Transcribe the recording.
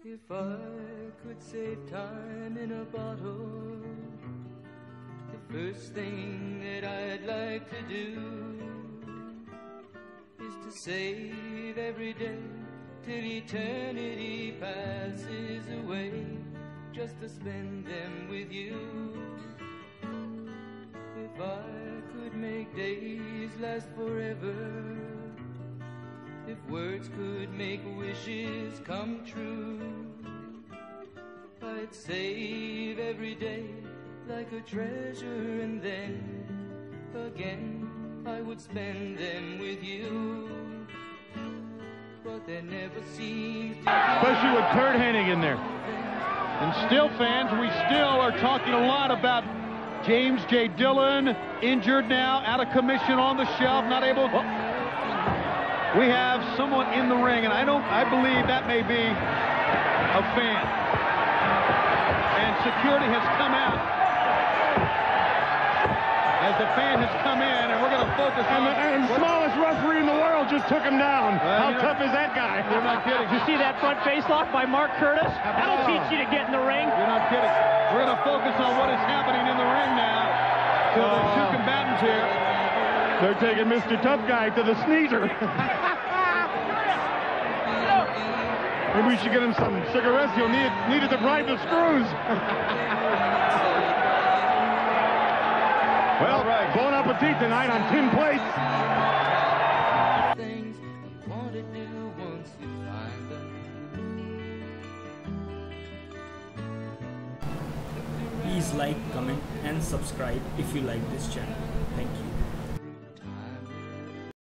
If I could save time in a bottle, the first thing that I'd like to do is to save every day till eternity passes away, just to spend them with you. If I could make days last forever, if words could make wishes come true, I'd save every day like a treasure, and then again I would spend them with you. But there never seems to be, especially with Kurt Hennig in there. And still, fans, we still are talking a lot about James J. Dillon, injured now, out of commission on the shelf, not able. We have someone in the ring, and I believe that may be a fan. And security has come out as the fan has come in, and we're going to focus on and the smallest referee in the world just took him down. How tough is that guy? You're not kidding. You see that front face lock by Mark Curtis? That'll teach you to get in the ring. You're not kidding. We're going to focus on what is happening in the ring now. So the two combatants here. They're taking Mr. Tough Guy to the sneezer. Maybe we should get him some cigarettes. He'll need it to bribe the screws. Well, bon appetit tonight on tin plates. things you want to do once you find them. Please like, comment and subscribe if you like this channel. Thank you.